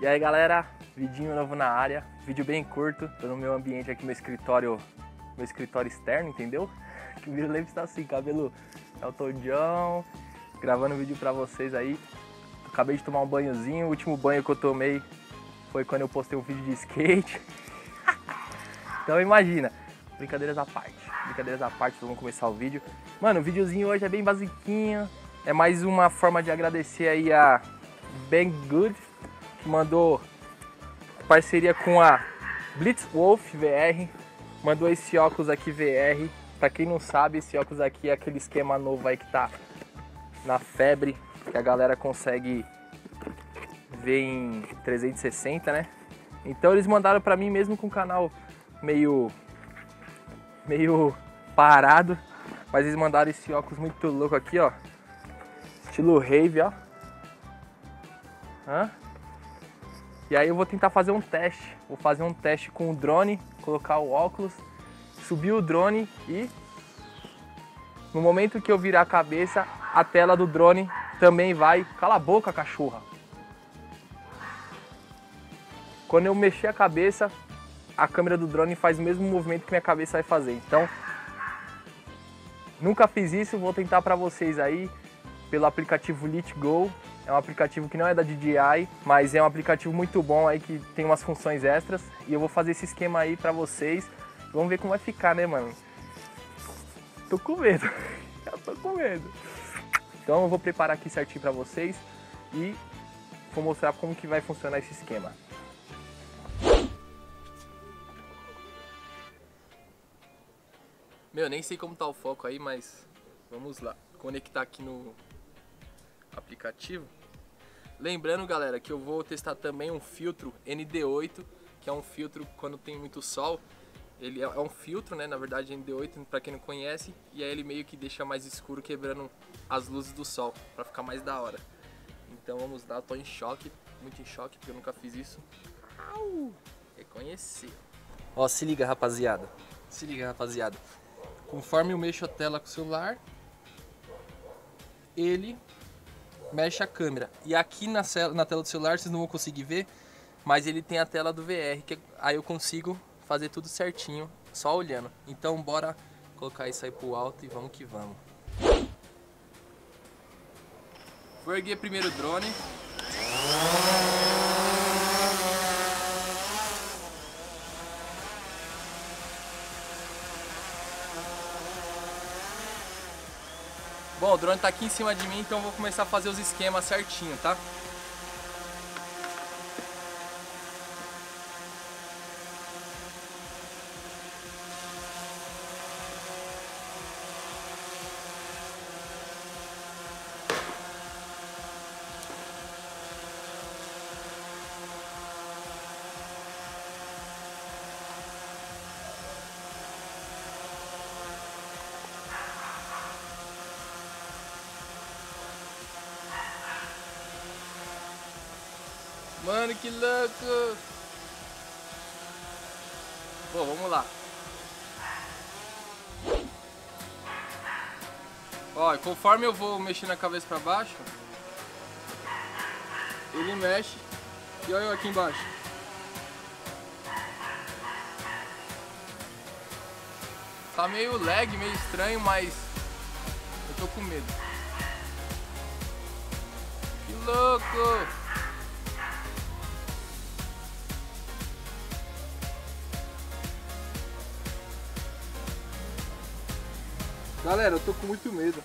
E aí galera, vidinho novo na área, vídeo bem curto, tô no meu ambiente aqui, meu escritório externo, entendeu? Que o vídeo está assim, cabelo Elton John, gravando vídeo pra vocês aí. Acabei de tomar um banhozinho, o último banho que eu tomei foi quando eu postei um vídeo de skate. Então imagina, brincadeiras à parte, vamos começar o vídeo. Mano, o videozinho hoje é bem basiquinho, é mais uma forma de agradecer aí a Banggood, que mandou parceria com a Blitzwolf VR, mandou esse óculos aqui VR. Pra quem não sabe, esse óculos aqui é aquele esquema novo aí que tá na febre, que a galera consegue ver em 360, né? Então eles mandaram pra mim mesmo com o canal meio parado, mas eles mandaram esse óculos muito louco aqui, ó, estilo rave, ó. E aí eu vou tentar fazer um teste, vou fazer um teste com o drone, colocar o óculos, subir o drone e no momento que eu virar a cabeça, a tela do drone também vai... Cala a boca, cachorra! Quando eu mexer a cabeça, a câmera do drone faz o mesmo movimento que minha cabeça vai fazer. Então, nunca fiz isso, vou tentar pra vocês aí pelo aplicativo LitGo. É um aplicativo que não é da DJI, mas é um aplicativo muito bom aí que tem umas funções extras. E eu vou fazer esse esquema aí pra vocês. Vamos ver como vai ficar, né, mano? Tô com medo. Eu tô com medo. Então eu vou preparar aqui certinho pra vocês e vou mostrar como que vai funcionar esse esquema. Meu, nem sei como tá o foco aí, mas vamos lá. Conectar aqui no aplicativo. Lembrando, galera, que eu vou testar também um filtro ND8, que é um filtro quando tem muito sol. Ele é um filtro, né? Na verdade, ND8, para quem não conhece, e aí ele meio que deixa mais escuro, quebrando as luzes do sol, para ficar mais da hora. Então vamos lá, eu tô em choque, muito em choque, porque eu nunca fiz isso. Au! Reconheci. Ó, se liga, rapaziada. Se liga, rapaziada. Conforme eu mexo a tela com o celular, ele mexe a câmera. E aqui na tela do celular vocês não vão conseguir ver, mas ele tem a tela do VR, que aí eu consigo fazer tudo certinho, só olhando. Então bora colocar isso aí pro alto e vamos que vamos. Vou erguer primeiro o drone. Bom, o drone tá aqui em cima de mim, então eu vou começar a fazer os esquemas certinho, tá? Mano, que louco! Bom, vamos lá. Ó, conforme eu vou mexendo a cabeça pra baixo, ele mexe. E olha eu aqui embaixo. Tá meio lag, meio estranho, mas eu tô com medo. Que louco! Galera, eu tô com muito medo.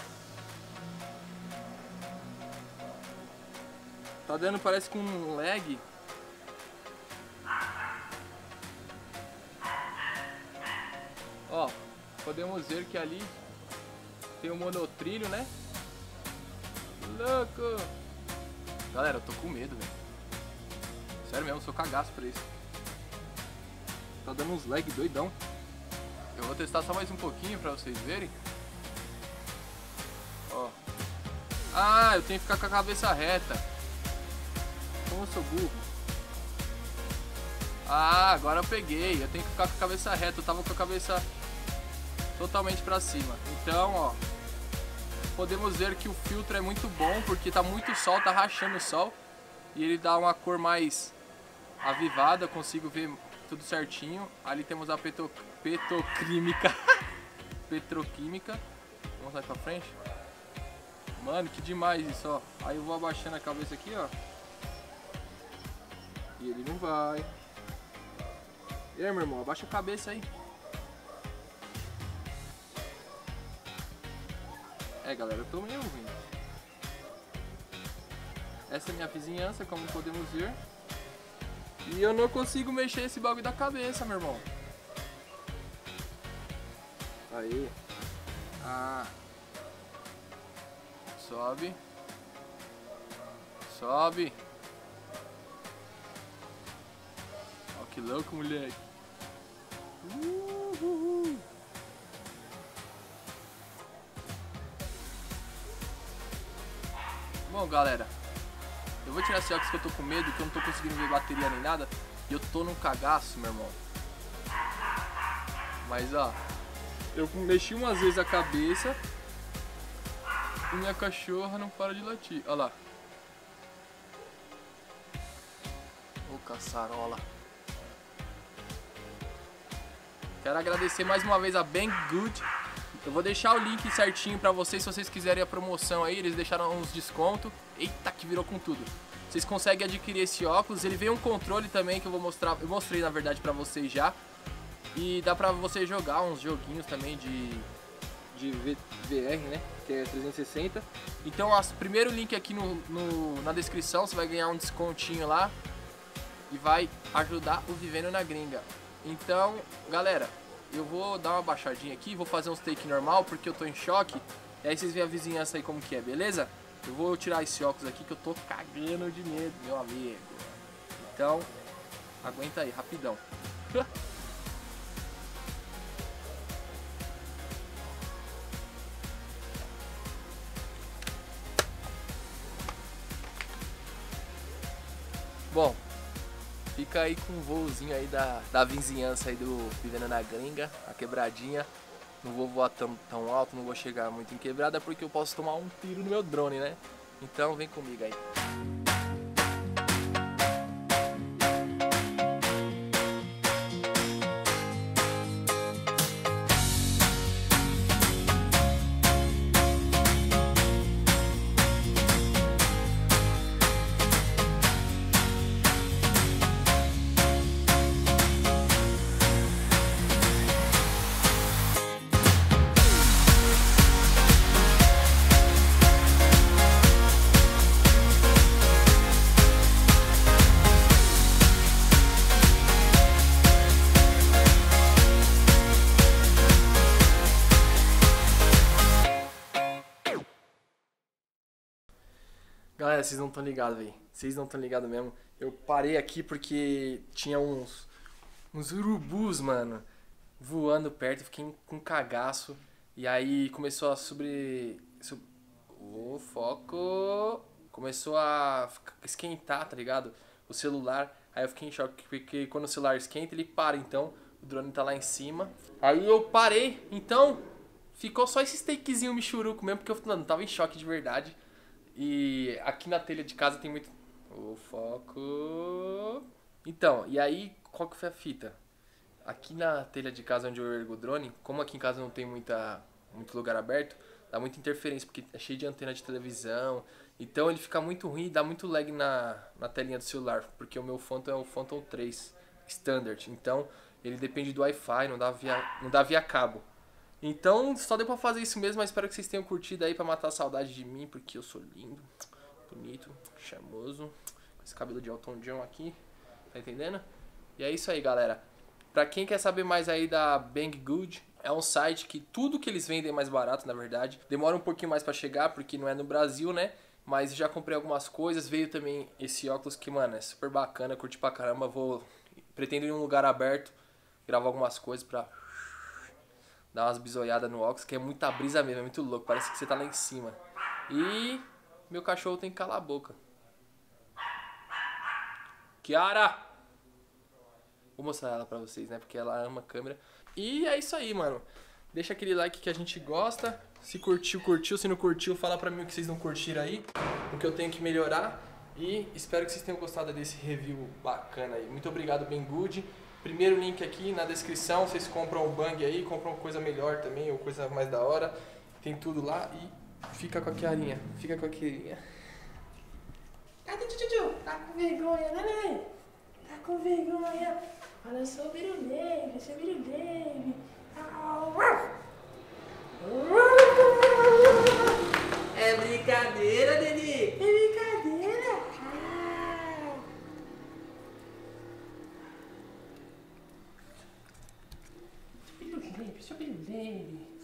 Tá dando, parece com um lag. Ó, podemos ver que ali tem um monotrilho, né? Louco! Galera, eu tô com medo, velho. Sério mesmo, sou cagaço pra isso. Tá dando uns lag doidão. Eu vou testar só mais um pouquinho pra vocês verem. Ó. Ah, eu tenho que ficar com a cabeça reta. Como eu sou burro. Ah, agora eu peguei. Eu tenho que ficar com a cabeça reta. Eu tava com a cabeça totalmente pra cima. Então, ó, podemos ver que o filtro é muito bom, porque tá muito sol, tá rachando o sol. e ele dá uma cor mais avivada, consigo ver tudo certinho. Ali temos a petroquímica. Petroquímica. Vamos mais pra frente. Mano, que demais isso, ó. Aí eu vou abaixando a cabeça aqui, ó. E ele não vai. E aí, meu irmão, abaixa a cabeça aí. É, galera, eu tô meio ruim. Essa é minha vizinhança, como podemos ver. E eu não consigo mexer esse bagulho da cabeça, meu irmão. Aí. Ah. Sobe. Sobe. Ó, que louco, moleque. Bom, galera, eu vou tirar esse óculos que eu tô com medo, que eu não tô conseguindo ver bateria nem nada. E eu tô num cagaço, meu irmão. Mas, ó, eu mexi umas vezes a cabeça e minha cachorra não para de latir. Olha lá. Ô, caçarola. Quero agradecer mais uma vez a Banggood. Eu vou deixar o link certinho pra vocês, se vocês quiserem a promoção aí, eles deixaram uns descontos. Eita, que virou com tudo. Vocês conseguem adquirir esse óculos, ele veio um controle também que eu vou mostrar, eu mostrei na verdade pra vocês já. E dá pra você jogar uns joguinhos também de VR, né, que é 360. Então, primeiro link aqui na descrição, você vai ganhar um descontinho lá. E vai ajudar o Vivendo na Gringa. Então, galera, eu vou dar uma baixadinha aqui, vou fazer uns take normal porque eu tô em choque. E aí vocês veem a vizinhança aí como que é, beleza? Eu vou tirar esse óculos aqui que eu tô cagando de medo, meu amigo. Então, aguenta aí, rapidão. Bom, fica aí com um voozinho aí da vizinhança aí do Vivendo na Gringa, a quebradinha. Não vou voar tão alto, não vou chegar muito em quebrada porque eu posso tomar um tiro no meu drone, né? Então vem comigo aí. Galera, vocês não estão ligados, velho. Vocês não estão ligados mesmo. Eu parei aqui porque tinha uns urubus, mano, voando perto. Fiquei com cagaço. E aí começou a Ô, foco! Começou a esquentar, tá ligado? O celular. Aí eu fiquei em choque porque quando o celular esquenta, ele para. Então o drone tá lá em cima. Aí eu parei. Então ficou só esse takezinho michuruco mesmo. Porque eu não tava em choque de verdade. E aqui na telha de casa tem muito... O foco... Então, e aí, qual que foi a fita? Aqui na telha de casa onde eu ergo o drone, como aqui em casa não tem muito lugar aberto, dá muita interferência, porque é cheio de antena de televisão. Então ele fica muito ruim e dá muito lag na telinha do celular, porque o meu Phantom é o Phantom 3 Standard. Então ele depende do Wi-Fi, não dá via cabo. Então, só deu pra fazer isso mesmo, mas espero que vocês tenham curtido aí pra matar a saudade de mim, porque eu sou lindo, bonito, charmoso, com esse cabelo de Elton John aqui, tá entendendo? E é isso aí, galera. Pra quem quer saber mais aí da Banggood, é um site que tudo que eles vendem é mais barato, na verdade. Demora um pouquinho mais pra chegar, porque não é no Brasil, né? Mas já comprei algumas coisas, veio também esse óculos que, mano, é super bacana, curti pra caramba. Pretendo ir em um lugar aberto, gravar algumas coisas pra... dar umas bisoiadas no óculos, que é muita brisa mesmo, é muito louco, parece que você tá lá em cima. E meu cachorro tem que calar a boca. Kiara! Vou mostrar ela pra vocês, né, porque ela ama a câmera. E é isso aí, mano. Deixa aquele like que a gente gosta. Se curtiu, curtiu. Se não curtiu, fala pra mim o que vocês não curtiram aí, o que eu tenho que melhorar. E espero que vocês tenham gostado desse review bacana aí. Muito obrigado, Banggood. Primeiro link aqui na descrição, vocês compram o Bang aí, compram coisa melhor também, ou coisa mais da hora. Tem tudo lá e fica com a carinha, fica com a carinha. Cadê o Tchutchu? Tá com vergonha, neném? Tá com vergonha? Fala, eu sou o Birulebe, eu sou o Birulebe. É brincadeira, Deni? É brincadeira? Birulebe, sou Birulebe.